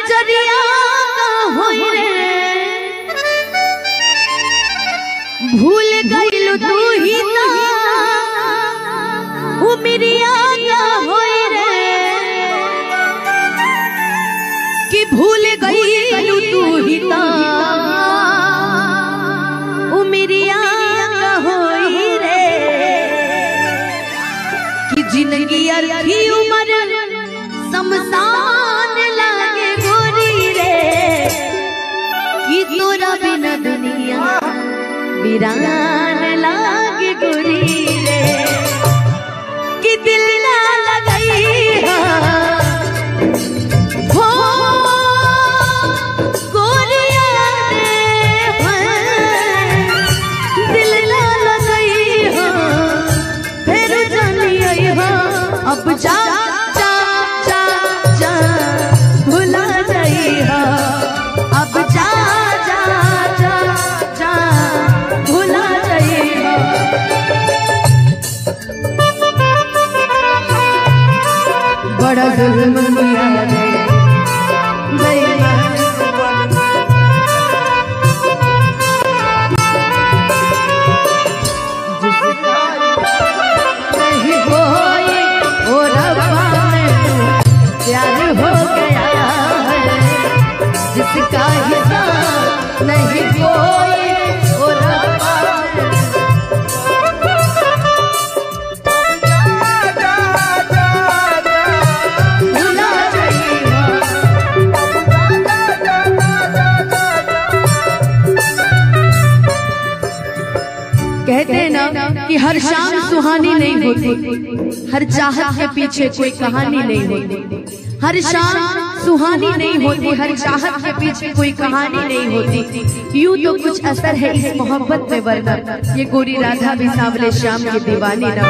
नजरिया होई रे भूल गइल तू ही ना उमरिया का होई रे कि भूल गइल तू ही ना उमरिया का होई रे कि जिंदगी अरखी उमर शमशान लागे गोरी रे कि तोरा बिना दुनिया वीरान लागे गोरी रे कि दिल ना लगई हो गोरिया रे दिल ना लगई हो फिर जानी आई हो अब जा बड़ा जुल्म किया है नहीं कोई और प्यार हो गया है जिसका हिसाब नहीं कोई और कहते हैं ना कि हर शाम सुहानी नहीं होती, हर चाहत के पीछे कोई कहानी नहीं होती। हर शाम सुहानी नहीं होती, हर चाहत के पीछे कोई कहानी नहीं होती। यूं तो कुछ असर है इस मोहब्बत में, वरना ये गोरी राधा भी सांवले श्याम की दीवानी ना।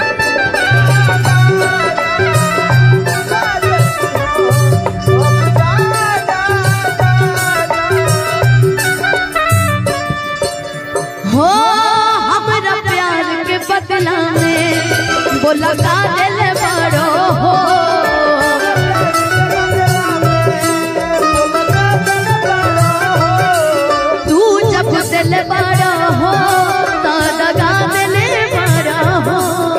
बदला में वो लगा दिल बड़ो हो तू जब दिल बड़ा हो तो लगा दिल बड़ा हो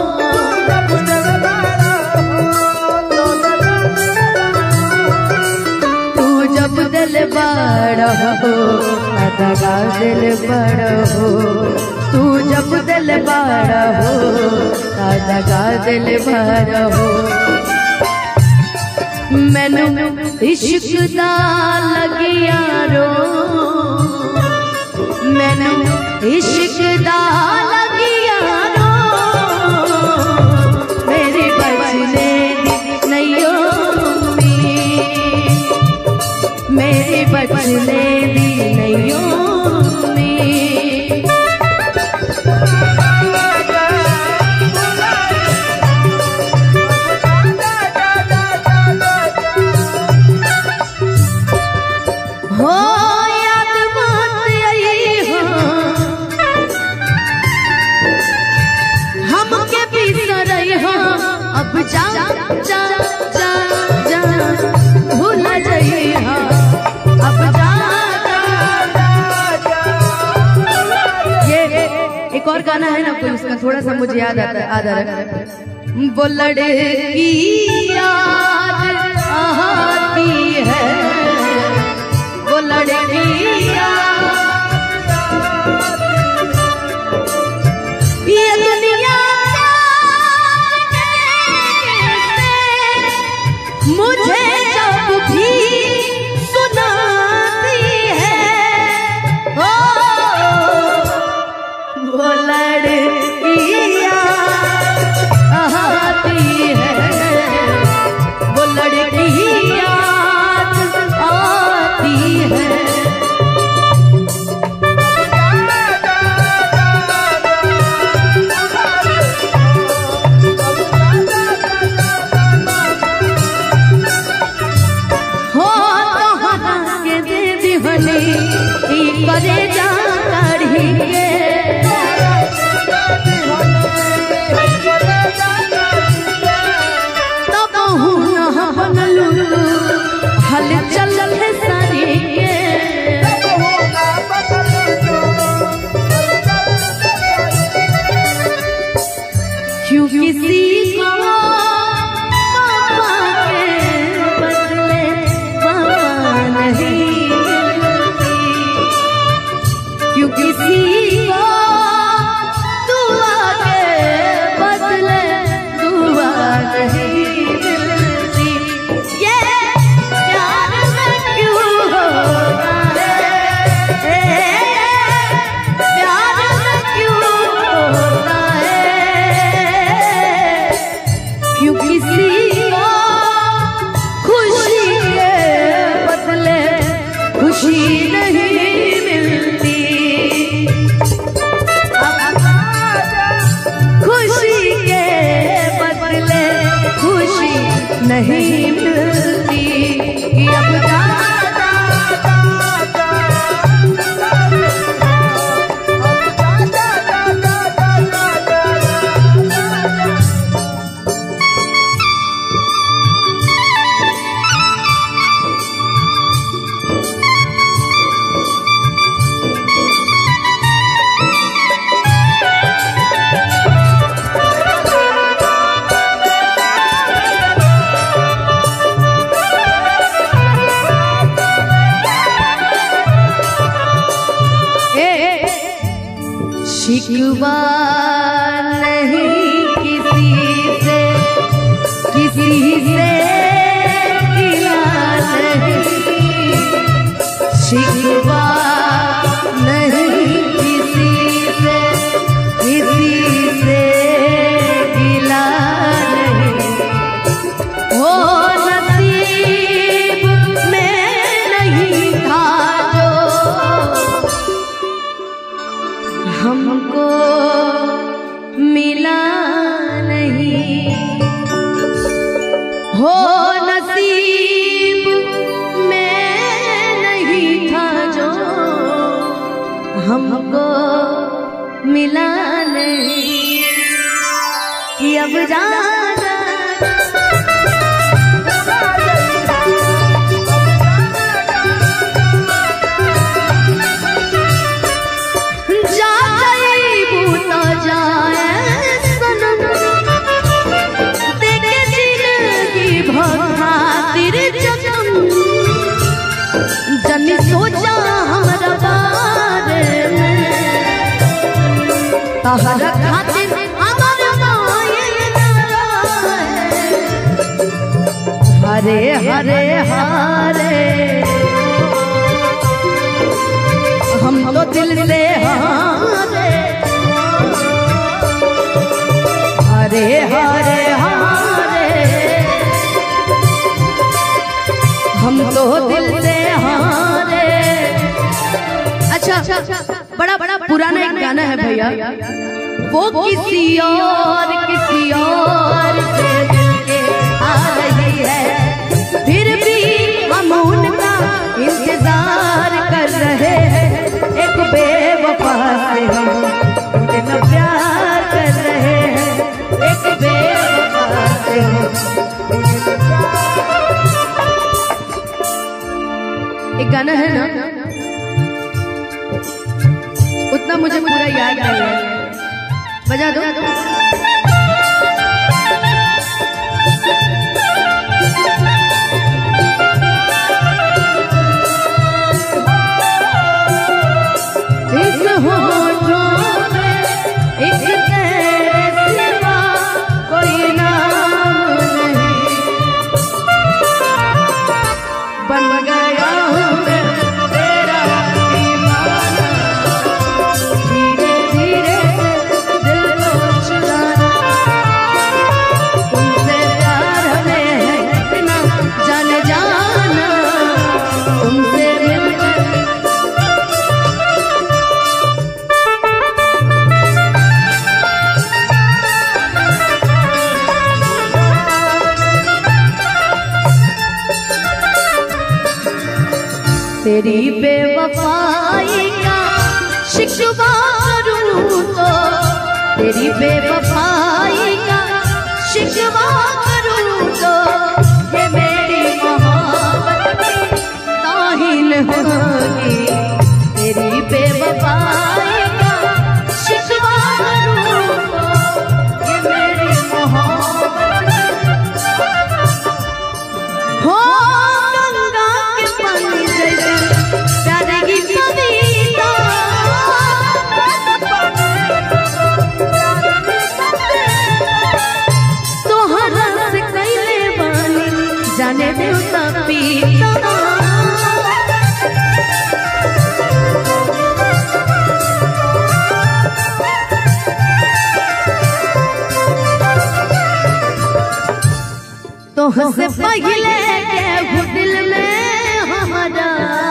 तू जब दिल बड़ा हो लगा दिल बड़ा हो तू जब दिल बड़ा हो लगा दिल भरा हो मैनू इश्क दा लगिया रो मैनू इश्क दा लगिया रो मेरी बचने नहीं मेरी बचने दी नहीं जा जा जा जा भूल जाइए अब जा ये एक और गाना है ना कोई, उसका थोड़ा सा मुझे याद आता है आधा वो लड़की याद आती है वो लड़की ये दुनिया मुझे जब भी सुनाती है ओ वो लड़कियाँ आती है किसी को पापा के बदले पापा नहीं मिलती, क्यों किसी को दुआ के बदले दुआ नहीं मिलती। ये प्यार में क्यों होता है, प्यार में क्यों होता है, क्यों किसी को खुशी के बदले खुशी नहीं मिलती। खुशी के बदले खुशी नहीं मिलती, कि अब शिकवा नहीं किसी से, किसी से गिला नहीं, शिकवा नहीं किसी से, किसी से गिला नहीं। हो नसीब में नहीं था जो हमको मिला नहीं, हो नसीब में नहीं था जो हमको मिला नहीं, कि अब जाना जनी सोचा हमारा बारे में, तहरा खातिर हमारा मायल हरे हरे हारे, हम तो दिल से हारे, हरे हरे हारे, हम तो दिल से हारे। अच्छा बड़ा बड़ा पुराना एक गाना है भैया, वो किसी और से मिलके आ रही है, फिर भी हम उनका इंतजार कर रहे हैं, एक बेवफा से हम उनका प्यार कर रहे हैं, एक बेवफा से हम एक गाना है ना, उतना मुझे पूरा याद नहीं है, बजा दो। इस होठों में एक तेरे सिवा कोई नाम नहीं, बन गया हूँ मैं तेरा दीवाना, धीरे धीरे दिल को चुराना, तुमसे प्यार हमें है इतना जाने जाना, तुमसे मिलकर तेरी बेवफाई का शिकवा करूं तो, तेरी बेवफाई का शिकवा करूं तो, ये मेरी मोहब्बत की ताहीन होगी, तेरी बेवफाई का शिकवा करूं तो, ये मेरी जाने देवता पीता। तो हमसे पहले के दिल में हमारा,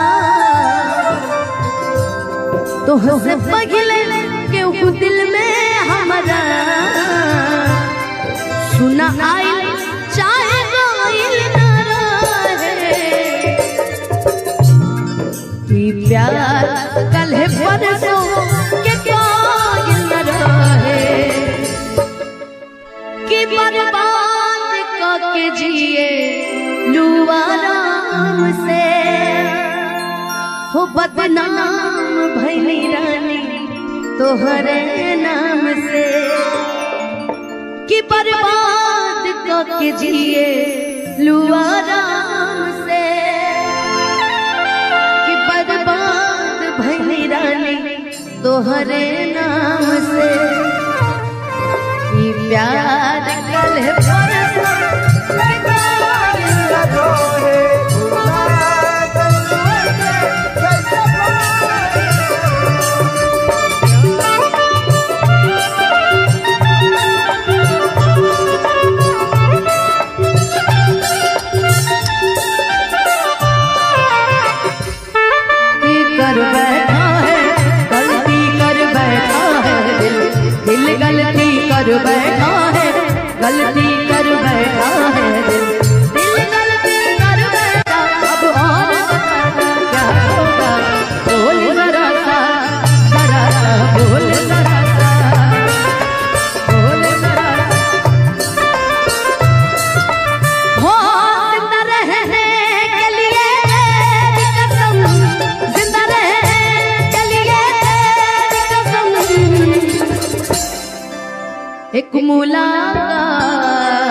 तो हमसे पहले के दिल में हमारा सुना आई चाहे गाइल ना रहे कि प्यार कल है परसों के गाइल ना रहे कि बर्बाद के जिए लुआराम से हो बदनाम भैली रानी तोहरे नाम से कि बर्बाद के जिए लुआराम से कि बर्बाद भैली रानी तोहरे नाम से कि प्यार कल है परसों कर बैठा है गलती कर बैठा है दिल गलती कर बैठा है गलती कर बैठा है दिल गलती कर बैठा। अब और बताना क्या होगा बोल जरा सा बोल जरा सा बोल जरा हो जिंदा रहने के लिए कसम जिंदा रहने के लिए कसम एक मुलाकात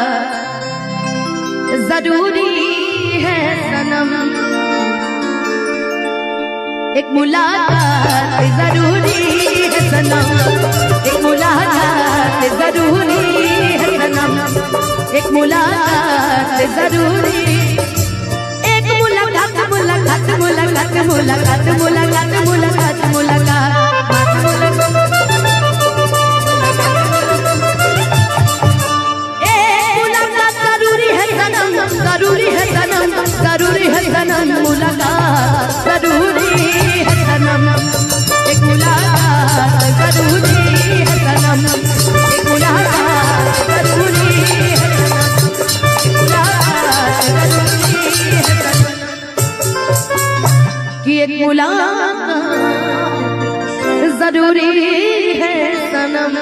जरूरी है सनम एक मुलाकात जरूरी है सनम एक मुलाकात जरूरी है सनम एक मुलाकात जरूरी एक मुलाकात मुलाकात मुलाकात मुलाकात मुलाकात मुलाकात मुलाकात जरूरी है सनम जरूरी है सनम मुलाकात जरूरी है सनम एक मुलाकात जरूरी है सनम एक मुलाकात जरूरी है सनम मुलाकात जरूरी है सनम कि एक मुलाकात जरूरी है सनम।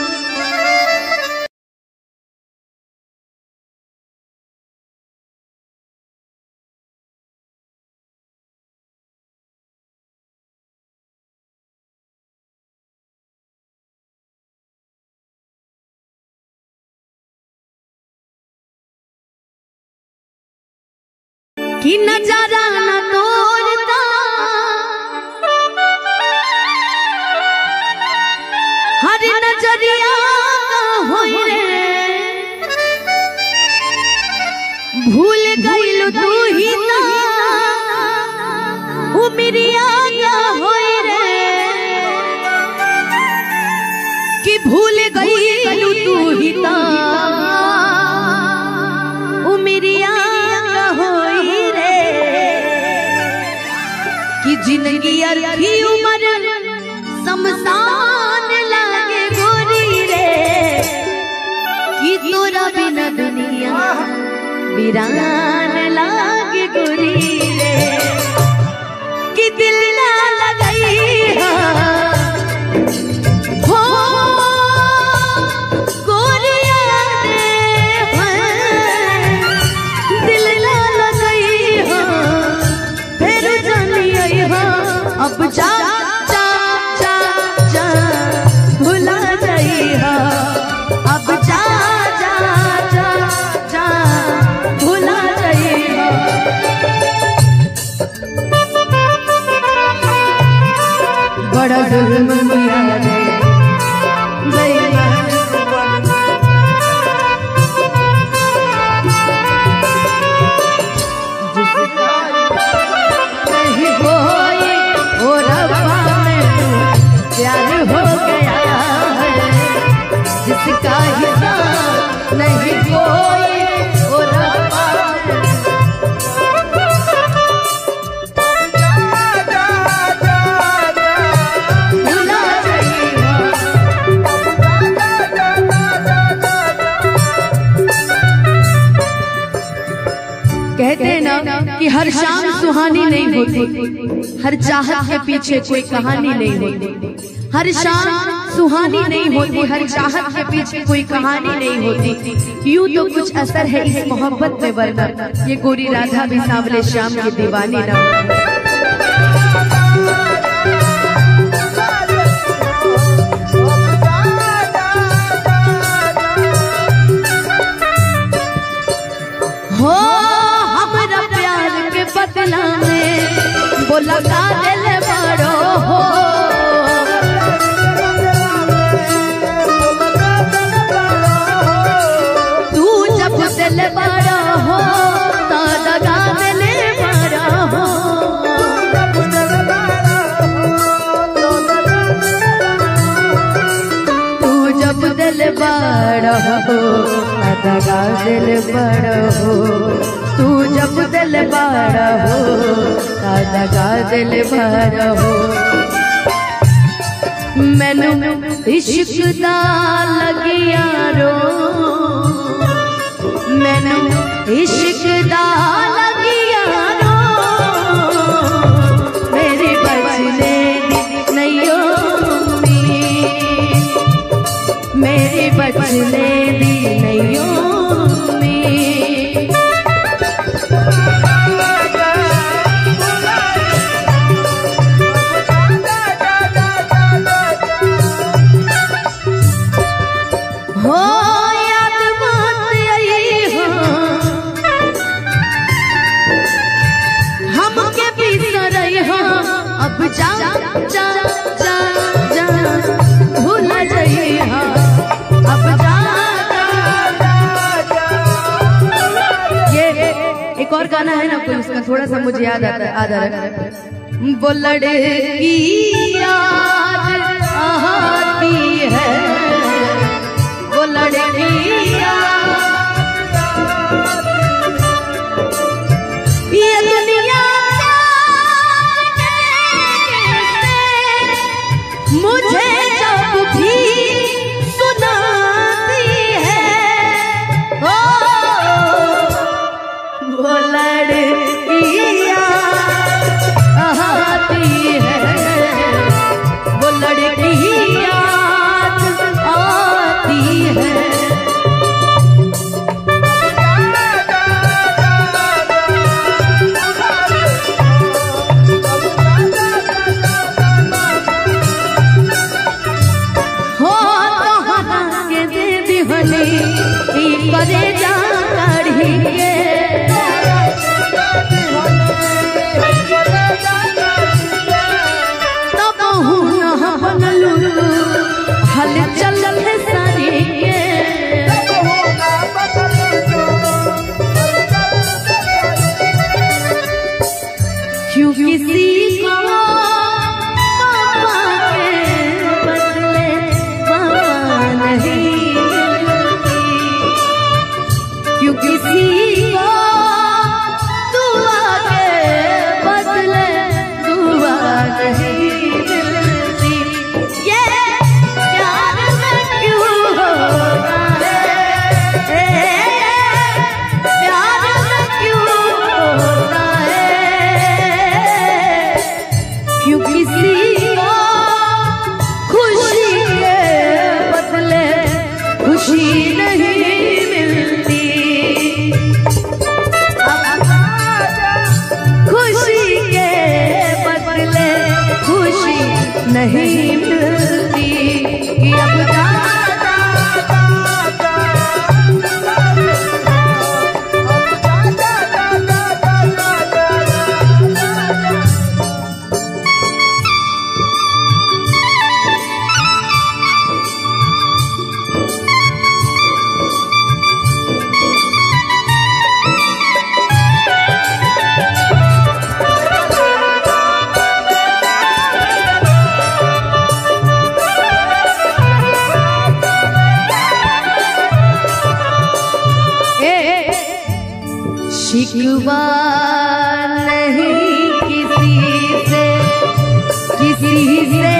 कि नजारा न तोड़ता हर नजरिया होई रे भूल गइल तू ही ना उमरिया होई रे कि भूल गइल तू ही ना उमरिया जिंदगी अरखी उम्र शमशान लागे गोरी रे कि तोरा बिना दुनिया वीरान लागे गोरी रे कि दिल ना लगई हो गोरिया दिल ना लगई हो फिर जानी हो अब जा जा जा जा भुला जाई हो अब जा जा जा जा भुला जाई हो बड़ा जुल्म किया रे कोई ओ रब्बा भुला जइहा। कहते ना कि हर शाम सुहानी नहीं होती, हर चाहत के पीछे कोई कहानी नहीं होती। हर शाम सुहानी नहीं होती, हर चाहत के पीछे कोई कहानी नहीं होती। यूं तो कुछ असर है इस मोहब्बत में, वरना ये गोरी राधा भी सांवले श्याम की दीवानी ना। हो हमरा प्यार के बदला में वो लगा दिल बड़ो हो, तू जब दिल बड़ा हो तो लगा दिल बड़ा हो। तू जब दिल बड़ा हो लगा दिल बड़ा हो, तू जब दिल बड़ा हो लगा दिल बड़ा हो। मैनू इश्क दा लगिया रो, मैनू इश्क दा लगिया रो, मेरी बचने नहीं मेरी बचने दी नहीं हो। याद बात आई हो हमके भी सरई हो, अब जा जा जा जा भूल जइहा, अब जा जा। ये एक और गाना है ना कोई, उसका थोड़ा सा मुझे याद आता है। वो लड़की याद आती है, वो लड़की ये दुनिया मुझे जब भी सुनाती है, ओ वो लड़कियाँ आती है, वो लड़कियाँ आती है। करे जा काढ़िए तब न बनलू हल चल सारी क्यों किसी को पापा के बदले पापा नहीं, क्यों किसी को दुआ के बदले दुआ नहीं मिलती। ये प्यार में क्यों होता है, प्यार में क्यों होता है, क्यों किसी को खुशी के बदले खुशी नहीं मिलती। शिकवा नहीं किसी से गिला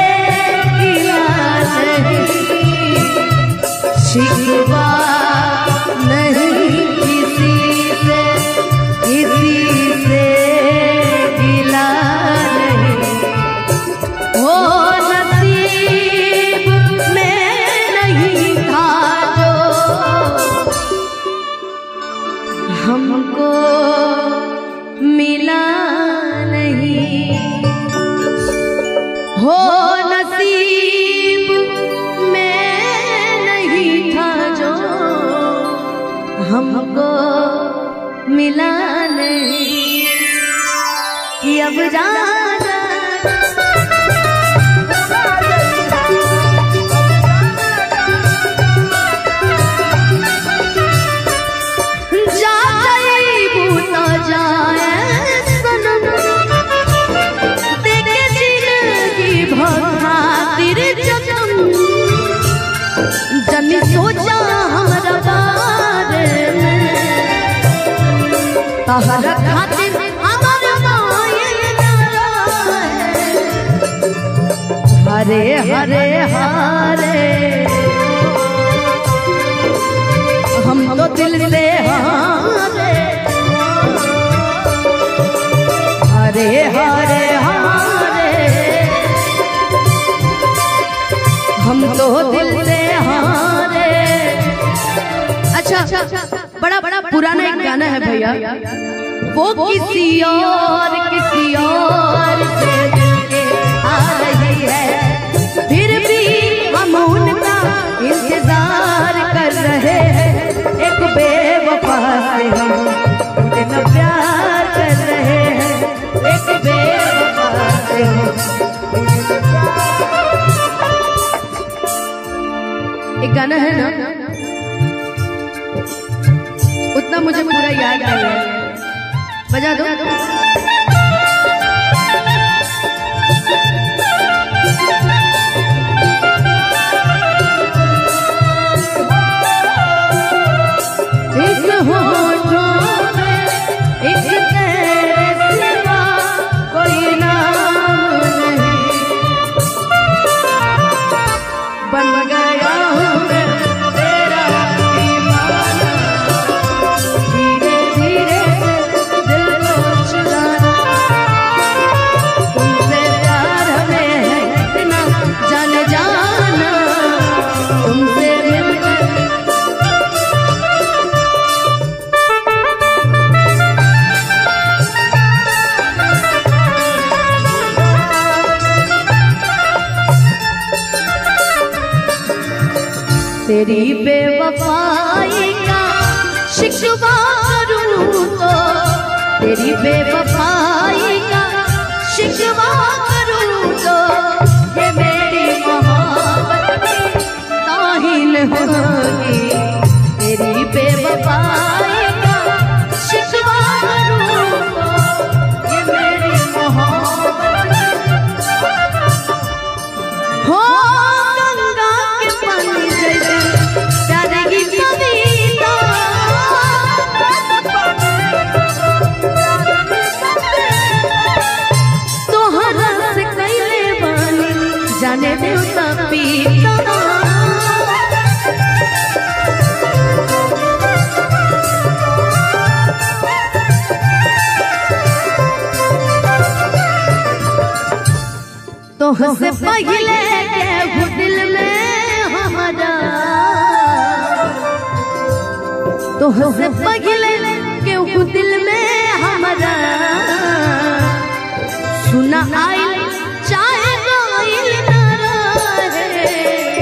नहीं, शिकवा नहीं किसी से गिला नहीं। हो नसीब में नहीं था जो हमको मिला नहीं, हो नसीब में नहीं था जो हमको मिला नहीं, कि अब जाना जनी सोचा हमारा बारे में, तहरा खातिर हमारा मायल हरे हरे हरे, हम तो दिल से हारे हरे हरे हरे, हम तो दिल से हारे। अच्छा बड़ा बड़ा पुराना एक गाना है भैया, वो किसी और से मिलके आ रही है, फिर भी हम उनका इंतजार कर रहे हैं, एक बेवफा से हम उनका प्यार कर रहे हैं, एक बेवफा से हम एक गाना है ना, उतना मुझे पूरा याद नहीं है, बजा दो। इस होठों में एक तेरे सिवा कोई नाम नहीं, बन गया तेरी बेवफाई का शिकवा करूं तो, तेरी बेवफाई का शिकवा करूं तो, ये मेरी मोहब्बत की ताहीन होगी, तेरी बेवफाई का शिकवा करूं तो, ये मेरी मोहब्बत हो गंगा के पानी जैसे प्यारेगी कविता, तोहरा से कैले बानी जाने देवता पीता, तोहसे पहले के दिल में हमारा, तोहसे पहले के दिल में हमारा, सुना आई चाहे गाइल ना रहे,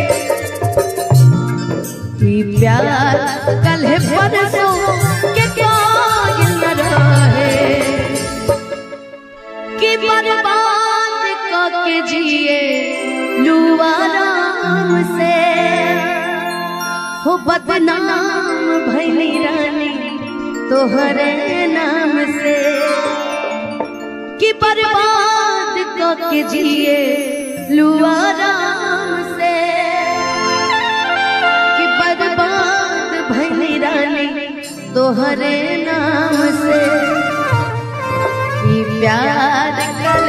कि प्यार कल है परसों के गाइल ना रहे, कि बर्बाद के जिए लुआराम से, हो बदनाम भैली रानी तोहरे नाम से, कि बर्बाद के जिए लुआराम से, कि बर्बाद भैली रानी तोहरे नाम से ई प्यार कल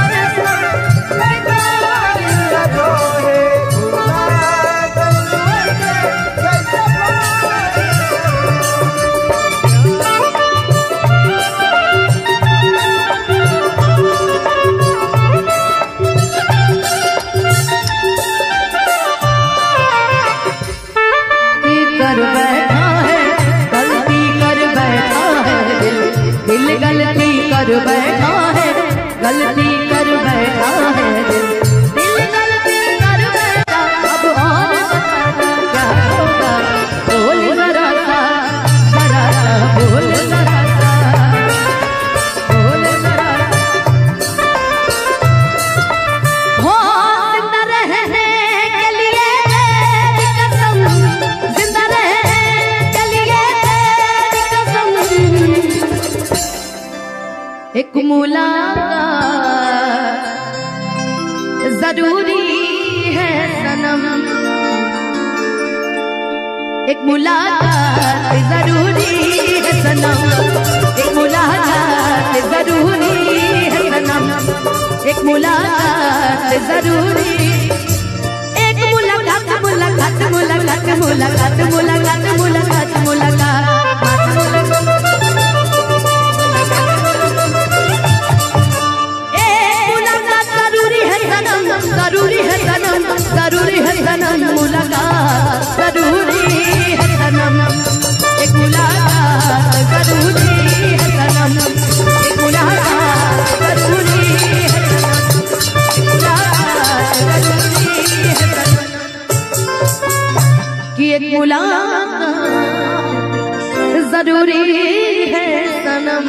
कर बैठा है गलती कर बैठा है दिल गलती कर बैठा। अब और क्या होगा बोल जरा सा बोल जरा बोल जरा होश न रहने के लिए कसम जिंदा रहने के लिए कसम एक मुलाकात जरूरी है सनम एक मुलाकात जरूरी है सनम एक मुलाकात जरूरी है सनम एक मुलाकात जरूरी एक मुलाकात मुलाकात मुलाकात मुलाकात मुलाकात मुलाकात मुलाकात जरूरी है सनम जरूरी है सनम मुलाकात जरूरी है सनम एक मुलाकात जरूरी है सनम एक मुलाकात जरूरी है सनम मुलाकात जरूरी है सनम कि एक मुलाकात जरूरी है सनम।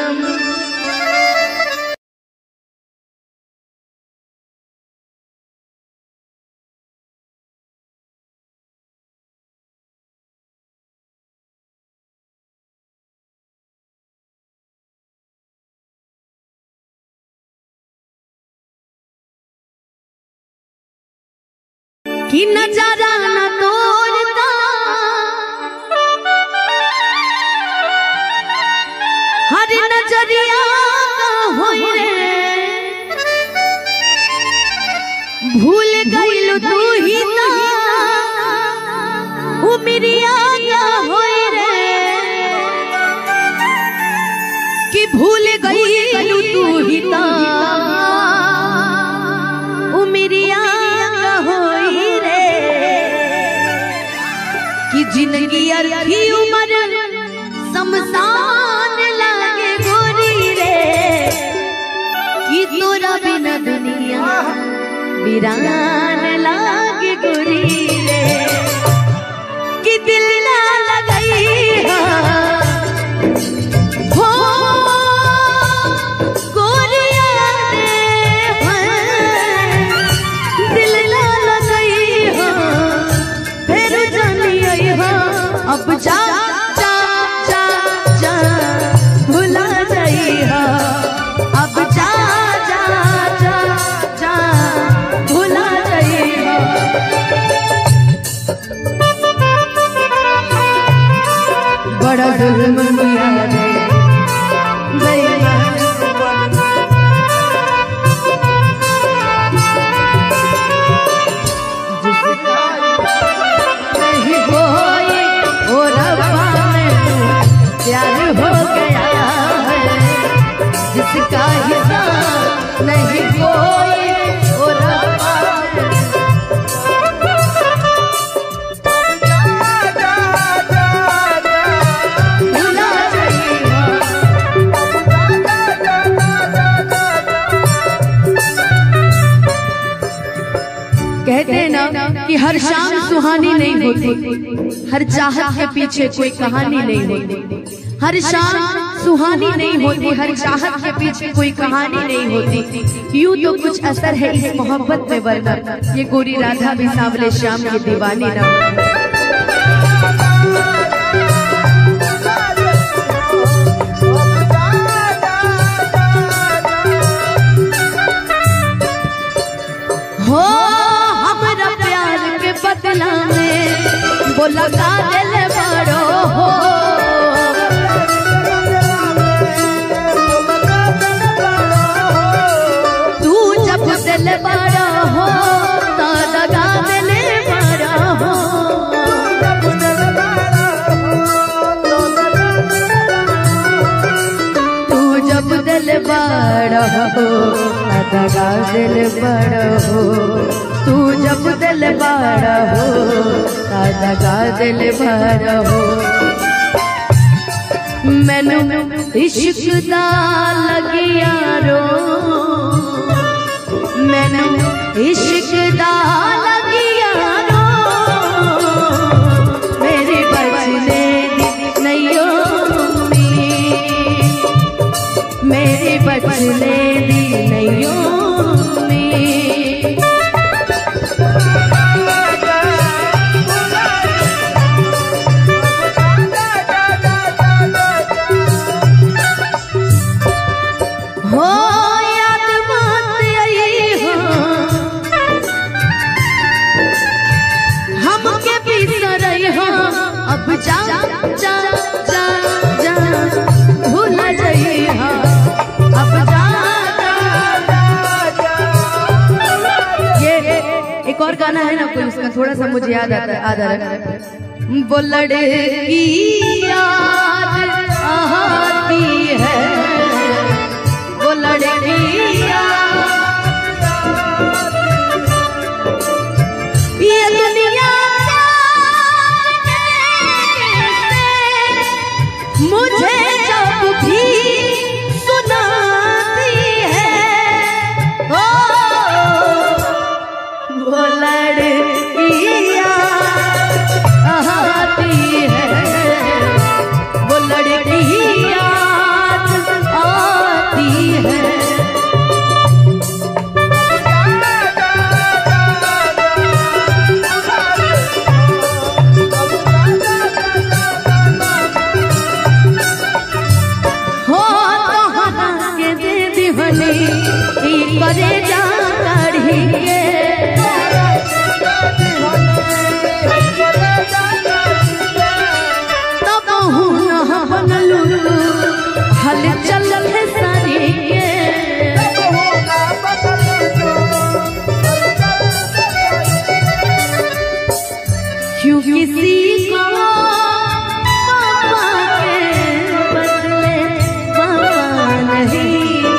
कि नजारा न तोड़ता हर नजरिया होई रे भूल गइल तू ही ना उमरिया होई रे कि भूल गइल तू ही ना उमरिया जिंदगी अर्थी उम्र शमशान लागे गोरी रे कि तोरा बिना दुनिया वीरान लागे गोरी रे कि दिल ना लगई हो गोरिया दिल ना लगई हो फिर जानी अब जा जा जा जा भुला जाई हो अब जा जा जा जा भुला जाई हो बड़ा जुल्म किया प्यार हो गया है जिसका हिसाब नहीं कोई और कहते ना कि हर शाम सुहानी नहीं होती हर चाहत के पीछे कोई कहानी नहीं होती हर शाम सुहानी नहीं होती हर चाहत के पीछे कोई कहानी नहीं होती यूं तो कुछ असर है इस मोहब्बत में वरना ये गोरी राधा भी सांवले श्याम की दीवानी ना हो हमारा प्यार के बदला में वो लगा दिल बड़ो हो बड़ा हो, दगा दिल बड़ा हो, तू जब दिल बड़ा हो, दगा दिल बड़ा हो। मैनू इश्क दा लगिया रो, मैनू इश्क दा लगिया रो, मेरे बचने नहीं मेरे बचने दी नहीं हो याद मत आई हो, हम के बिसरई हो, अब जा जा जा जा भूल जाई हो, अब जा ये एक और गाना है ना कोई, उसका थोड़ा सा मुझे याद आता है। वो लड़की याद आती है, वो लड़की ये दुनिया मुझे जब भी सुनाती है, ओ वो लड़की आती है, वो लड़की याद आती है। करे जा कढ़िए तब न बनलू हल चल सारिए, क्यों किसी को पापा के बदले पापा नहीं,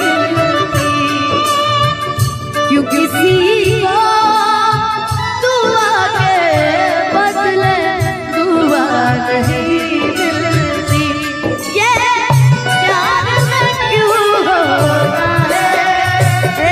क्यों किसी को दुआ के बदले दुआ नहीं मिलती। ये प्यार में क्यों होता है,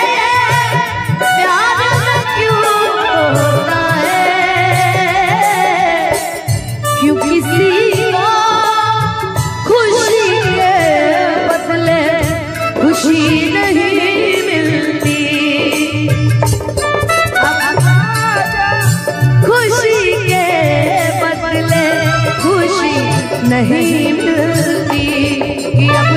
प्यार में क्यों होता है, क्यों किसी को खुशी के बदले खुशी नहीं मिलती, खुशी के बदले खुशी नहीं मिलती, कि अब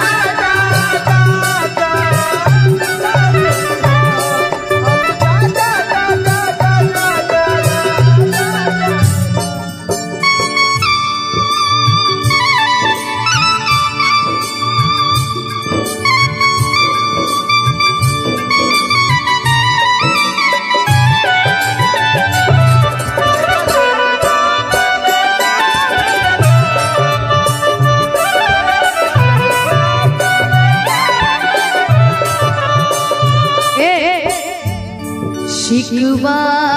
शिकवा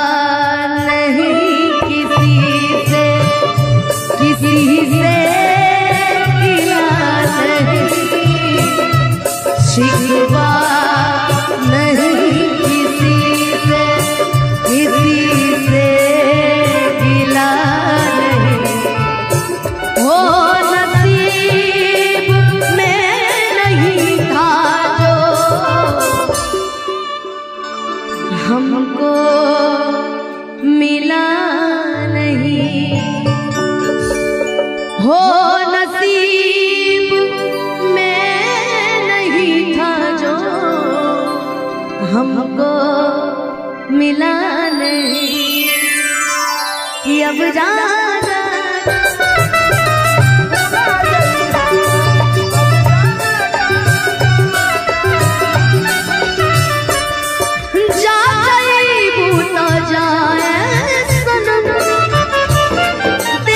नहीं किसी से, किसी से गिला नहीं, शिकवा नहीं किसी से, किसी से गिला नहीं, हो नसीब में नहीं था जो हमको मिला नहीं, हो नसीब में नहीं था जो हमको मिला नहीं, कि अब जाना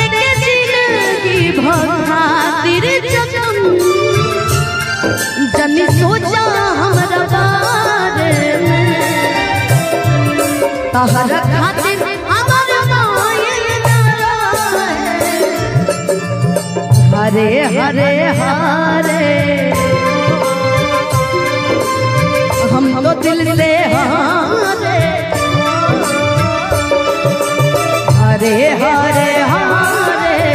जन तहर खातिर हमर मायल हरे हरे हरे हम तो दिल से हारे हरे हरे हरे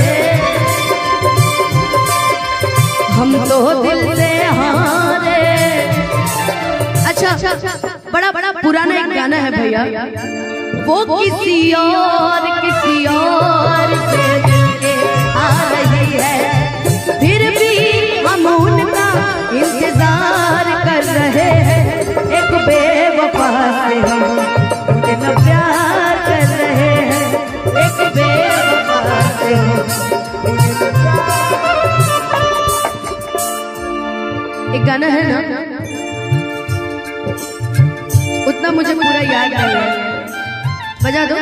हम तो दिल से हारे। अच्छा बड़ा बड़ा पुराना एक गाना है भैया, वो किसी और से मिलके आ रही है, फिर भी हम उनका इंतजार कर रहे हैं। एक बेवफा से हम इतना प्यार कर रहे हैं, एक बेवफा से हम। एक गाना है ना, उतना मुझे पूरा याद नहीं है, बजा दो।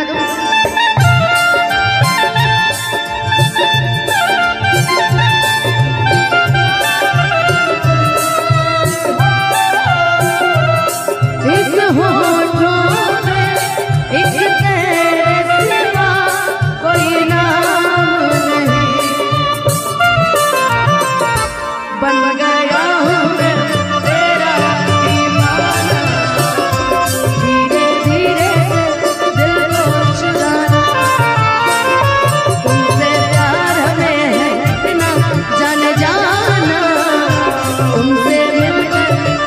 इस होठों में एक तेरे सिवा कोई नाम नहीं, बन गया हूँ मैं तेरा दीवाना, धीरे धीरे दिल को चुराना, तुमसे प्यार हमें है इतना जाने जाना, तुमसे मिलकर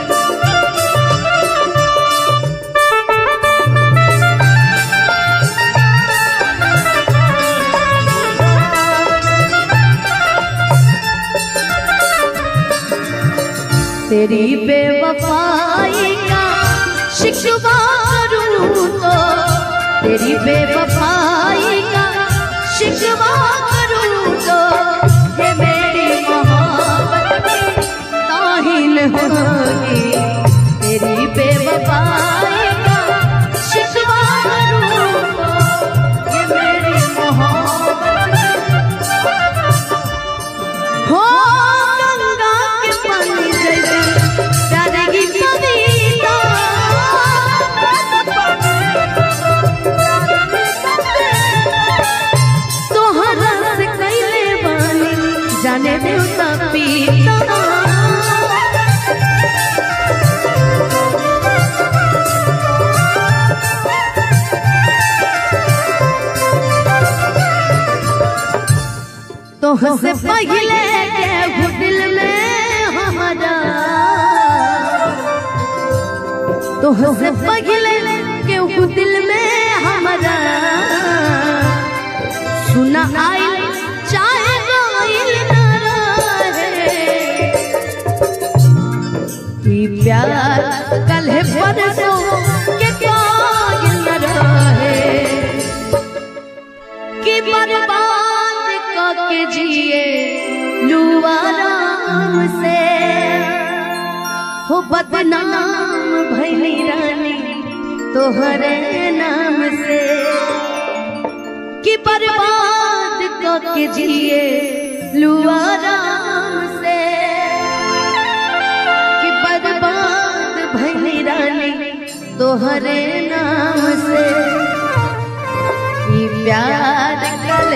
तेरी बेवफाई का शिकवा करूं तो, तेरी बेवफाई का शिकवा करूं तो, ये मेरी मोहब्बत की ताहीन होगी। तेरी बेवफाई का शिकवा करूं तो, ये मेरी मोहब्बत हो जाने देवता पीता तो हंसे पहले के दिल में हमारा, तो हंसे पहले के दिल में हमारा, सुना आई चाहे प्यार कल है परसों के कायल न रहे, कि बर्बाद करके जिए लुआराम से, हो बदनाम भैली रानी तोहरे नाम से, कि बर्बाद करके जिए लुआराम से, भैली रानी तोहरे नाम से, ये प्यार कल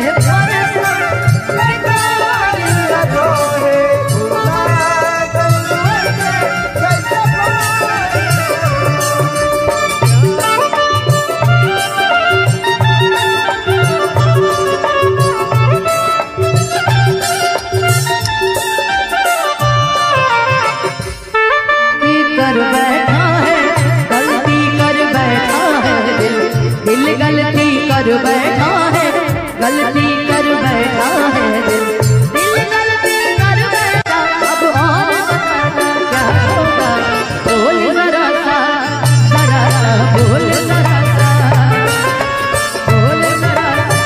गलती कर बैठा है, गलती कर बैठा है दिल, दिल गलती कर बैठा। अब और बताना क्या होगा, बोल जरा सा, जरा सा बोल जरा सा, बोल जरा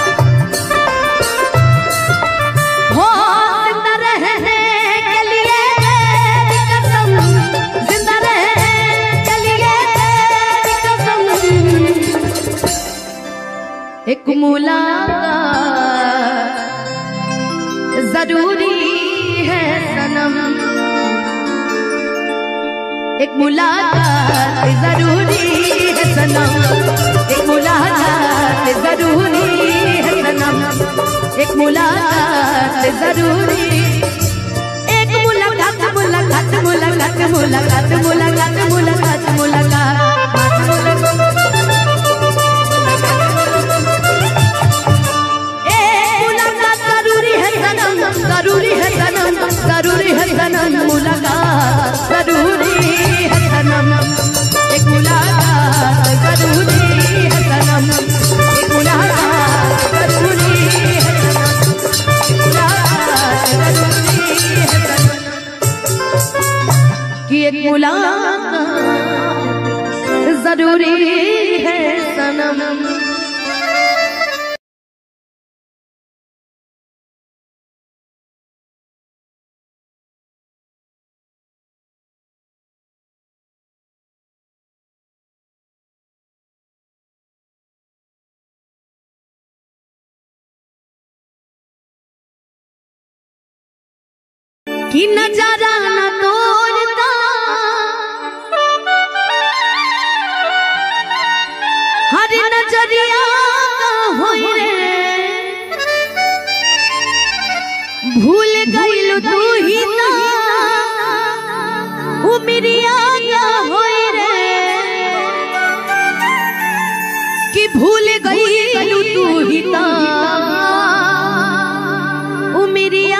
हो जिंदा रहने के लिए तेरी कसम, जिंदा रहने के लिए तेरी कसम, एक मुलाकात जरूरी है सनम, एक मुलाकात जरूरी है सनम, एक मुलाकात जरूरी है सनम, एक मुलाकात जरूरी, एक मुलाकात मुलाकात मुलाकात मुलाकात मुलाकात मुलाकात मुलाकात जरूरी है सनम, जरूरी है सनम, जरूरी है सनम, मुलाकात जरूरी है सनम, एक मुलाकात जरूरी है सनम, एक मुलाकात जरूरी है सनम, मुलाकात जरूरी है सनम, कि एक मुलाकात जरूरी है सनम। कि नजारा न तोड़ता हर नजरिया होई रे, भूल गइलु तू ही ना उमरिया होई रे, कि भूल गइलु तू ही ना उमरिया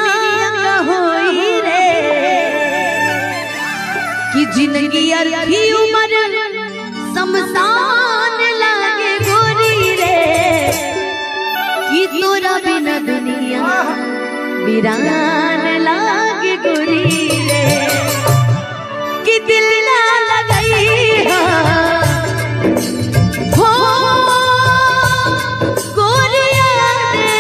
कि जिंदगी अरखी उमर समसान लागे गोरी रे, कि तोरा बिना दुनिया वीरान लागे गोरी रे, कि दिल ना लगई हो गोरिया रे,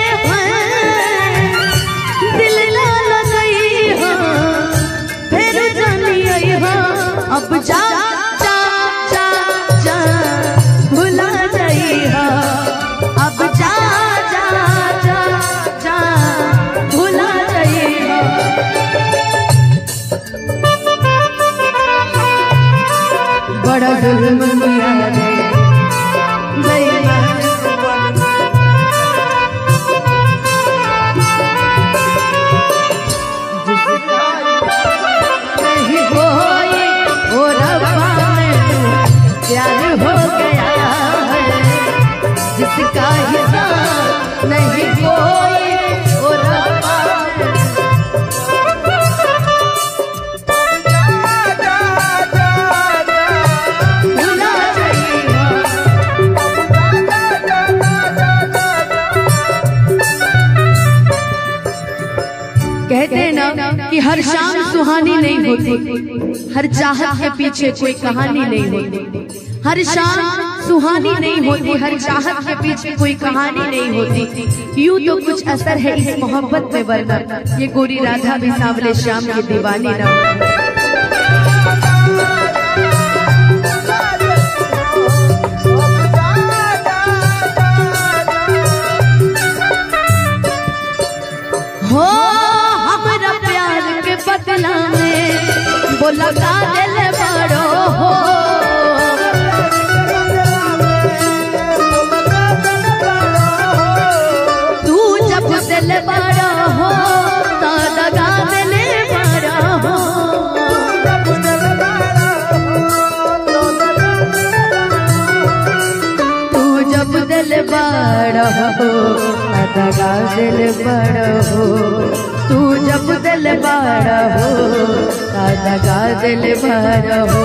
दिल ना लगई हो फिर जानी अब जा जा जा जा भुला जाई हो, अब जा जा जा जा भुला जाई हो, बड़ा जुल्म किया रे प्यार हो गया है जिसका हिसाब नहीं कोई और कहते हैं ना कि हर शाम सुहानी नहीं होती, हर चाहत के पीछे कोई कहानी नहीं होती, हर शाम सुहानी नहीं होती, हर चाहत के पीछे कोई कहानी नहीं होती, यूं तो कुछ असर है इस मोहब्बत में वरना ये गोरी राधा भी सांवले श्याम की दीवानी ना। हो हमारा प्यार के बदला में वो लगा दिल बड़ो हो, तू जब दिल बड़ा हो तो लगा दिल बड़ा हो, तू जब दिल बड़ा हो लगा दिल बड़ा हो, तू जब दिल बड़ा हो लगा दिल बड़ा हो,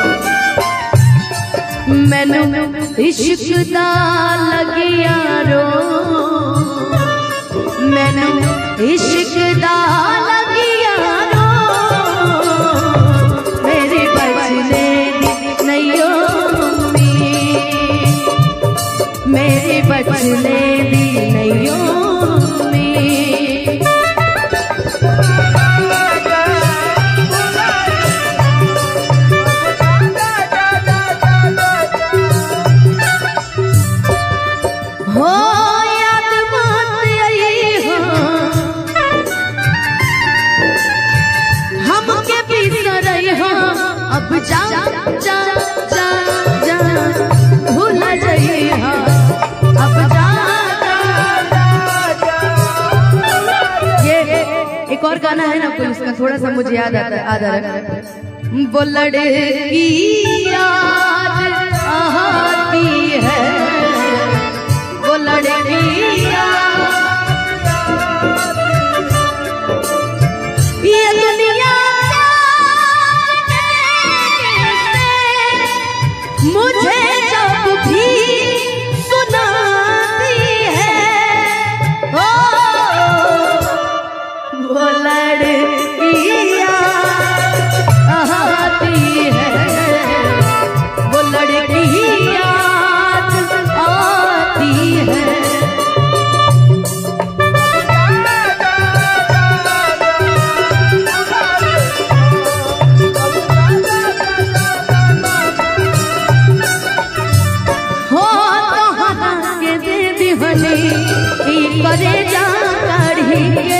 मैनू इश्क दा लगिया रो, मैनू इश्क दा लगिया रो, मेरे बचने नहीं मेरे बचने दी नहीं हो याद बात आई हो अब जा जा जा जा भूल जइहा अब जा जा। ये एक और गाना है ना कोई, उसका थोड़ा सा मुझे याद आता है। वो लड़की याद आती है, वो लड़की ये दुनिया मुझे जब भी सुनाती है, ओ वो लड़कियाँ आती है, वो लड़कियाँ आती है। करे जा कढ़िए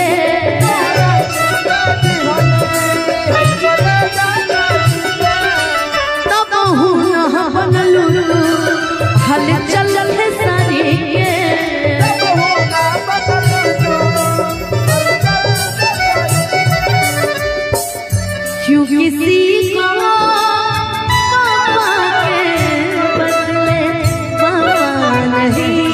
तब बनलू हल चल सारी क्यों किसी को पापा के बदले पापा नहीं,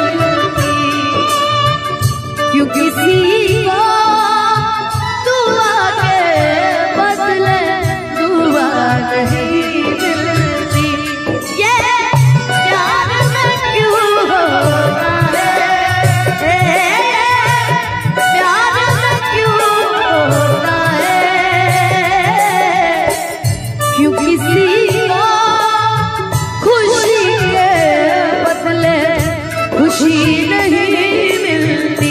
क्यों किसी को दुआ के बदले दुआ नहीं मिलती। ये प्यार में क्यों होता है, प्यार में क्यों होता है, क्यों किसी को खुशी के बदले खुशी नहीं मिलती,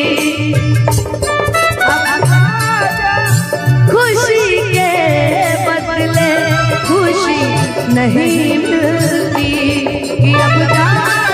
खुशी के बदले खुशी नहीं मिलती कि अब जा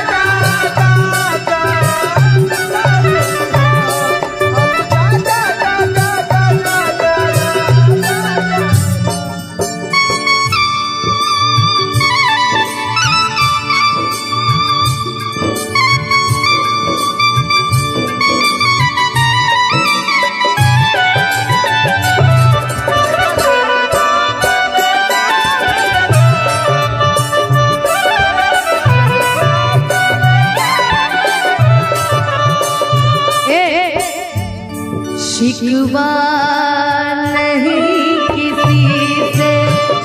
शिकवा नहीं किसी से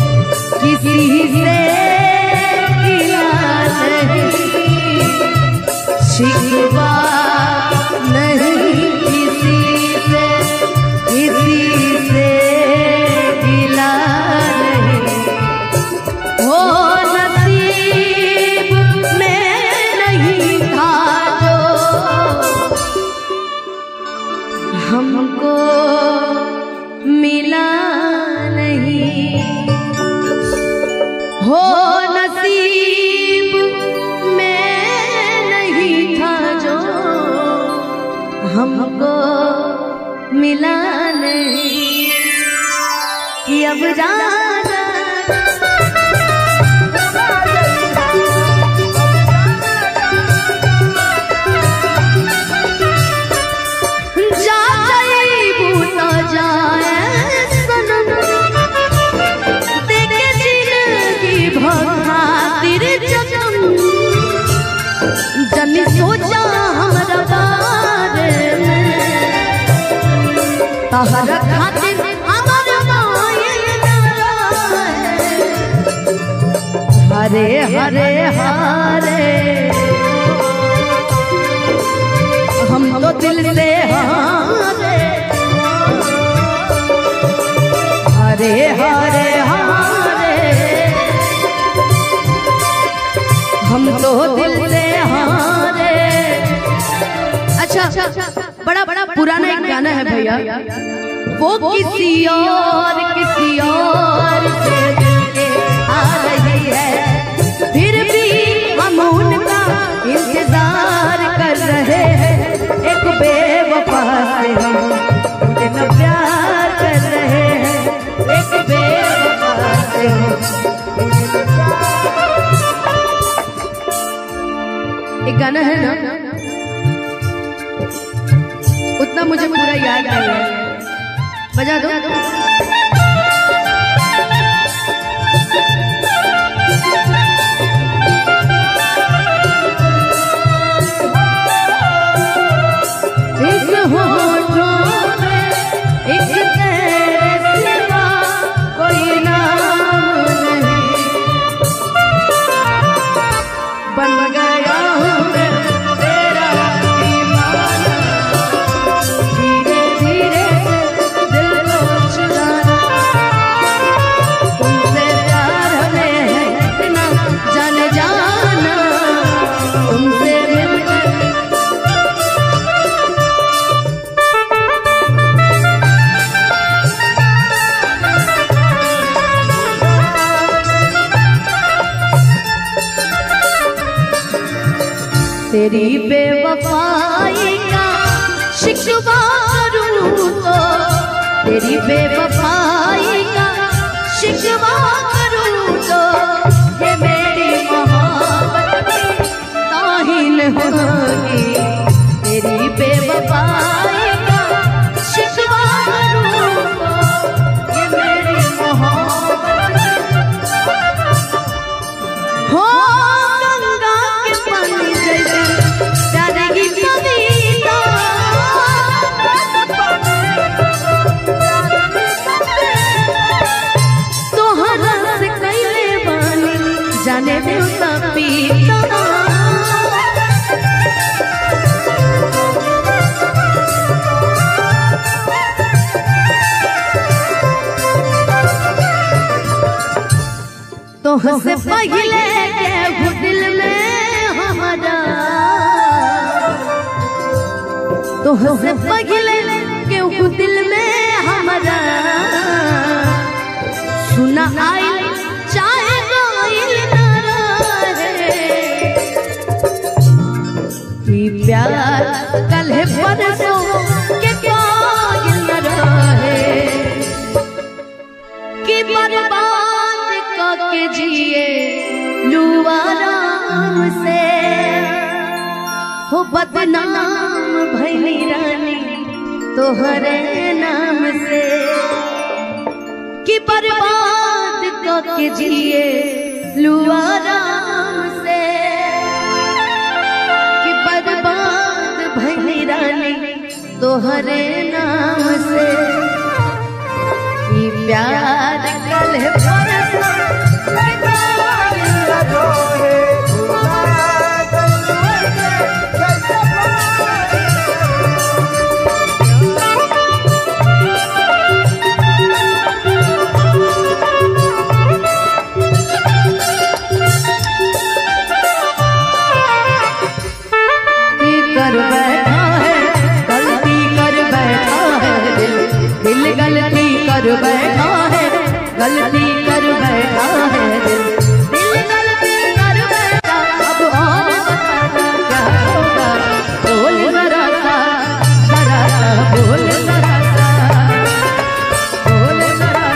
किया नहीं, शिकवा नहीं किसी से गिला नहीं, हो नसीब में नहीं था जो हमको मिला नहीं, हो नसीब में नहीं था जो हमको मिला नहीं कि अब जा जनी सोचा हमारा बारे में तहर खातिर हमारा हरे हरे हरे हम तो दिल से हारे, हरे हरे हरे हम तो दिल से हारे। अच्छा बड़ा बड़ा पुराना एक गाना है भैया, वो किसी और से दिल के आ रही है, फिर भी हम उनका इंतजार कर रहे हैं, एक बेवफा से हम उनका प्यार कर रहे हैं, एक बेवफा गाना है ना, उतना मुझे पूरा याद नहीं है, बजा दो। इस होठों में एक तेरे सिवा कोई नाम नहीं, बन गया हूँ मैं तेरा दीवाना, धीरे धीरे दिल को चुराना, तुमसे प्यार हमें है इतना जाने जाना, तुमसे मिलकर तेरी बेवफाई का शिकवा करूं तो, तेरी बेवफाई का शिकवा करूं तो, ये मेरी मोहब्बत की ताहीन होगी, तेरी बेवफाई का शिकवा करूं तो, ये मेरी मोहब्बत हो गंगा के पानी जैसे प्यारे की कविता, तो हरस कैले बानी जाने देवता पीता, तो हंसे पहले के दिल में हमारा, तो हंसे पहले के दिल में हमारा, सुना आई चाहे कोई न रहे, कि प्यार कल है परसों के कोई न रहे, कि बर्बाद के जिए लुआ राम से, हो बदनाम भैली रानी तोहरे नाम से, कि बर्बाद के जिए लुआ राम से, कि बर्बाद भैली रानी तोहरे नाम से, कि प्यार कल है परसों कर बैठा है, गलती कर बैठा है दिल, दिल गलती कर बैठा है, गलती कर बैठा है दिल, दिल गलती कर बैठा, अब और बताना क्या होगा, बोल जरा सा बोल जरा सा, बोल जरा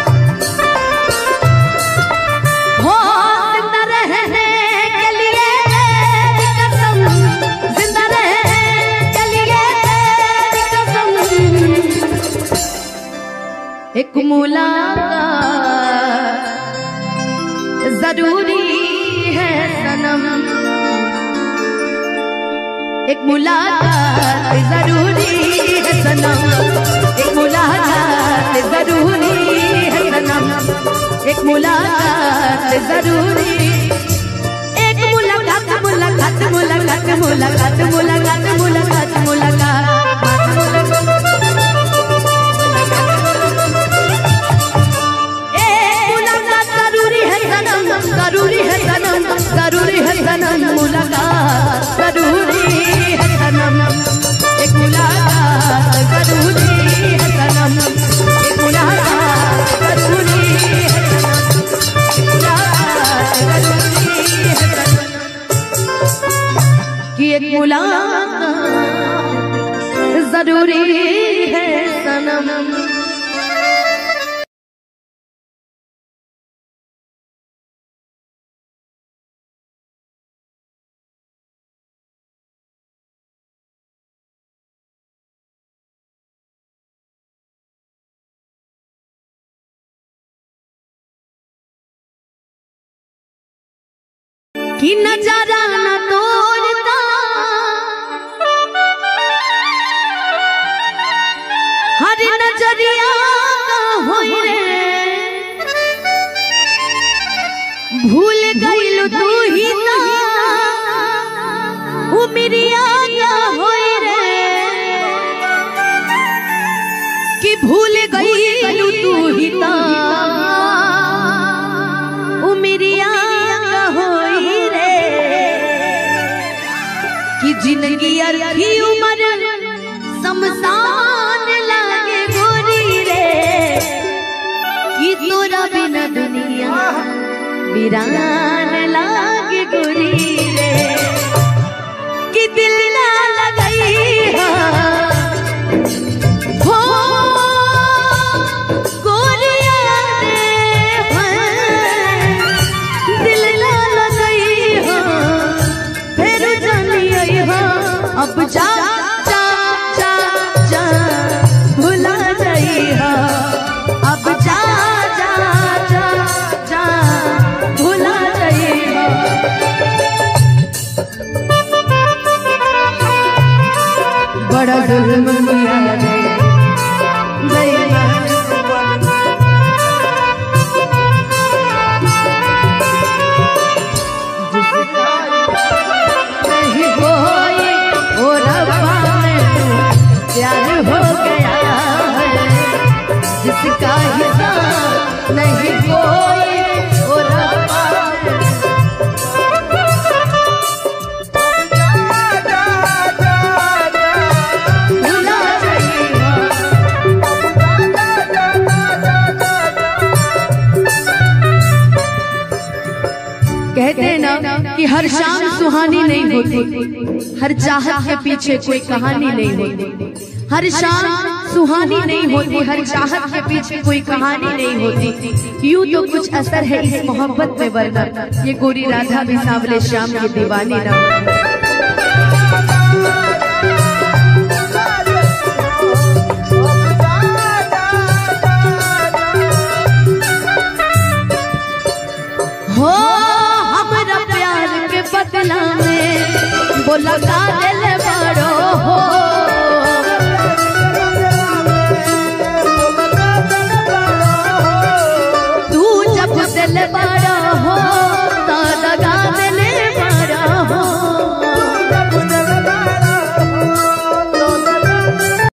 हो, जिंदा रहने के लिए तेरी कसम, जिंदा रहने के लिए तेरी कसम, एक मुलाकात जरूरी है सनम, एक मुलाकात जरूरी है सनम, एक मुलाकात जरूरी है सनम, एक मुलाकात जरूरी, एक मुलाकात मुलाकात मुलाकात मुलाकात मुलाकात मुलाकात मुलाकात जरूरी है सनम, जरूरी है सनम, मुलाकात जरूरी है सनम, एक मुलाकात जरूरी है सनम, एक मुलाकात जरूरी है सनम, मुलाकात कि नजारा न तोड़ता हर नजरिया का होई रे भूल गइल तू ही ना उमरिया का होई रे कि भूल गइल तू ही ना उमरिया का होई रे कि जिंदगी अरखी उम्र शमशान लागे गोरी रे कि तोरा बिना दुनिया वीरान लागे गोरी रे कि दिल ना लगई हो गोरिया रे दिल ना लगई हो फिर जानी हो अब जा जा जा जा भुला जाई हो अब जा जा जा जा भुला जाई हो बड़ा जुल्म किया नहीं कोई और प्यार हो गया है जिसका हिसाब नहीं कोई और कहते हैं ना कि हर शाम सुहानी नहीं होती, हर चाहत के पीछे कोई कहानी नहीं होती। हर शाम सुहानी नहीं होती, हर चाहत के पीछे कोई कहानी नहीं होती। यूं तो कुछ असर है इस मोहब्बत में, वरना ये गोरी राधा भी सांवले श्याम की दीवानी ना। हो हमारा प्यार के बदला में बोला कायल बड़ो हो, तू जब दिल बड़ो